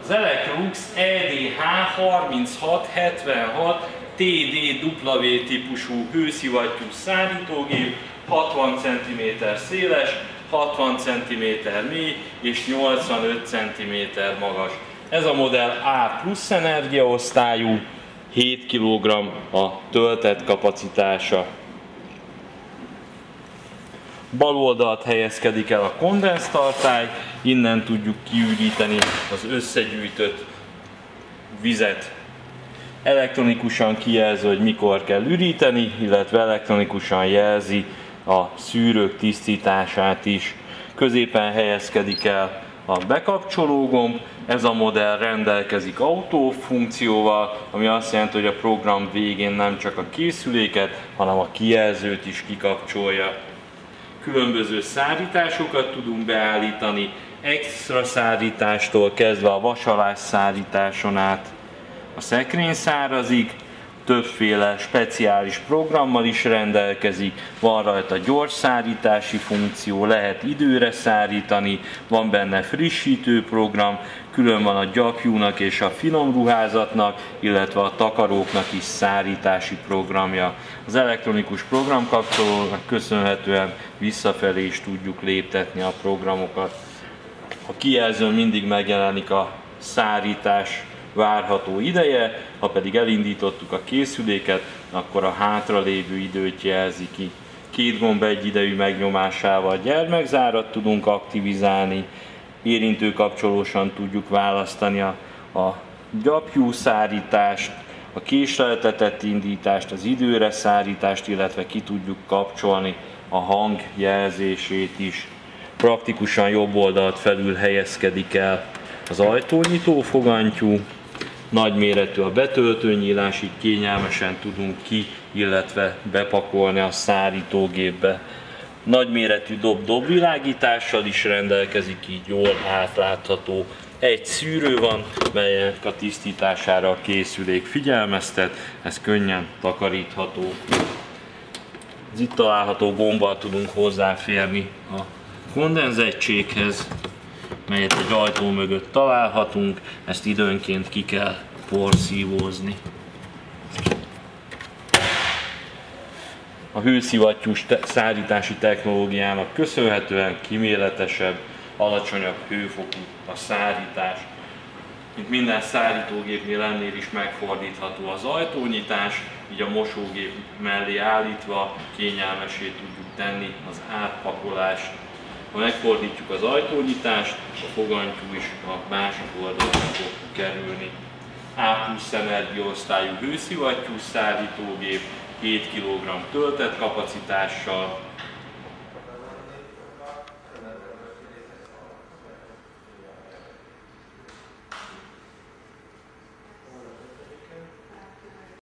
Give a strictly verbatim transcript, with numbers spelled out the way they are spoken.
Az Electrolux E D H harminchat hetvenhat T D W típusú hőszivattyú szárítógép, hatvan centiméter széles, hatvan centiméter mély és nyolcvanöt centiméter magas. Ez a modell A plusz energiaosztályú, hét kilogramm a töltett kapacitása. Bal oldalt helyezkedik el a kondenztartály, innen tudjuk kiüríteni az összegyűjtött vizet. Elektronikusan kijelzi, hogy mikor kell üríteni, illetve elektronikusan jelzi a szűrők tisztítását is. Középen helyezkedik el a bekapcsoló gomb, ez a modell rendelkezik autó funkcióval, ami azt jelenti, hogy a program végén nem csak a készüléket, hanem a kijelzőt is kikapcsolja. Különböző szárításokat tudunk beállítani, extra szárítástól kezdve a vasalás szárításon át a szekrényszárazig, többféle speciális programmal is rendelkezik, van rajta gyors szárítási funkció, lehet időre szárítani, van benne frissítő program, külön van a gyapjúnak és a finom ruházatnak, illetve a takaróknak is szárítási programja. Az elektronikus programkapcsolónak köszönhetően visszafelé is tudjuk léptetni a programokat. A kijelzőn mindig megjelenik a szárítás várható ideje, ha pedig elindítottuk a készüléket, akkor a hátralévő időt jelzi ki. Két gomb egyidejű megnyomásával gyermekzárat tudunk aktivizálni, érintőkapcsolósan tudjuk választani a, a gyapjú szárítást, a késleltetett indítást, az időre szárítást, illetve ki tudjuk kapcsolni a hang jelzését is. Praktikusan jobb oldalt felül helyezkedik el az ajtónyitó fogantyú, nagyméretű a betöltőnyílás, így kényelmesen tudunk ki, illetve bepakolni a szárítógépbe. Nagyméretű dob-dobvilágítással is rendelkezik, így jól átlátható. Egy szűrő van, melynek a tisztítására a készülék figyelmeztet, ez könnyen takarítható. Az itt található gombbal tudunk hozzáférni a kondenzegységhez, melyet egy ajtó mögött találhatunk, ezt időnként ki kell porszívózni. A hőszivattyús te szárítási technológiának köszönhetően kíméletesebb, alacsonyabb hőfokú a szárítás. Mint minden szárítógépnél ennél is megfordítható az ajtónyitás, így a mosógép mellé állítva kényelmessé tudjuk tenni az átpakolást. Ha megfordítjuk az ajtónyitást, a fogantyú is a másik oldalra fog kerülni. A plusz energiaosztályú hőszivattyú szárítógép, hét kilogramm töltett kapacitással,